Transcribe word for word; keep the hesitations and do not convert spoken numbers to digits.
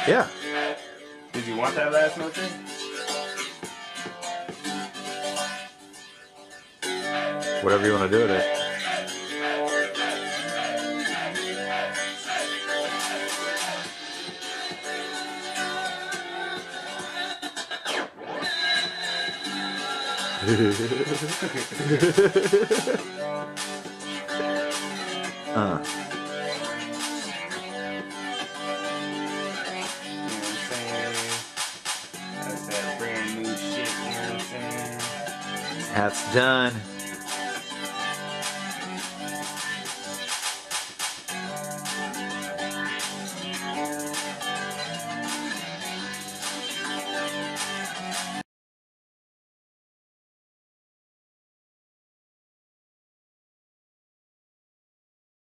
Yeah. Did you want that last note thing? Whatever you want to do with it. uh. That's done.